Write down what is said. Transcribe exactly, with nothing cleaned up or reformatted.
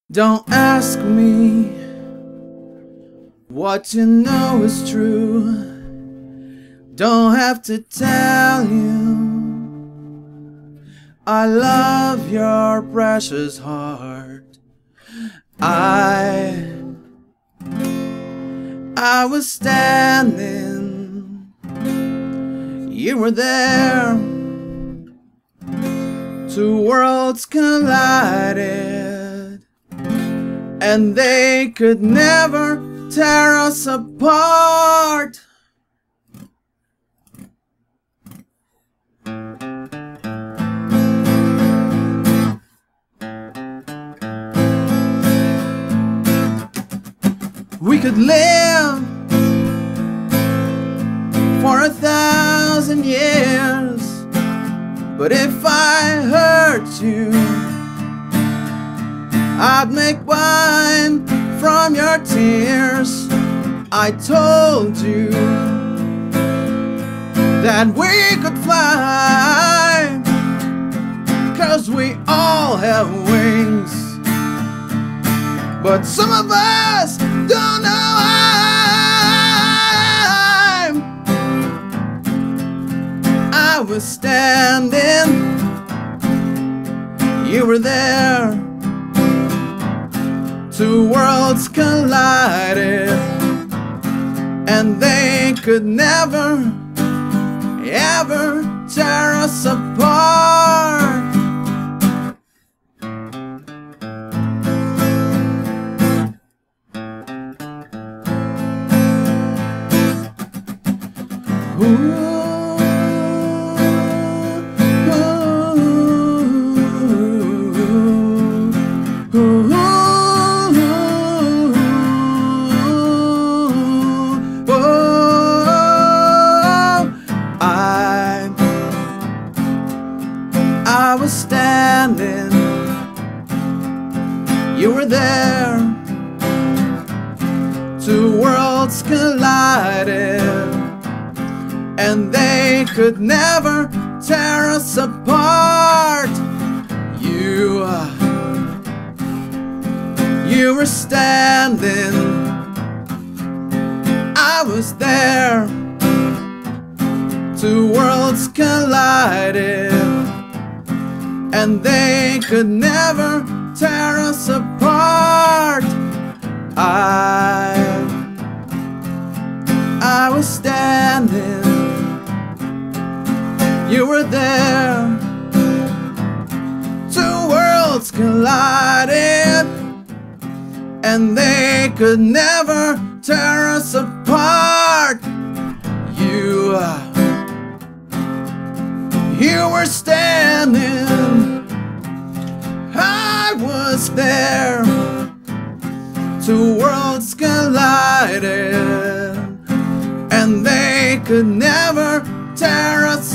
Don't ask me what you know is true. Don't have to tell you I love your precious heart. I I was standing, you were there. Two worlds collided, and they could never tear us apart. We could live for a thousand years, but if I hurt you, I'd make wine from your tears. I told you that we could fly, 'cause we all have wings, but some of us don't know I'm I was standing, you were there. Two worlds collided, and they could never, ever tear us apart. Ooh. I was standing, you were there. Two worlds collided, and they could never tear us apart. You, uh, you were standing, I was there. Two worlds collided, and they could never tear us apart. I, I was standing, you were there. Two worlds collided, and they could never tear us apart. You, uh, you were standing, I was there. Two worlds collided, and they could never tear us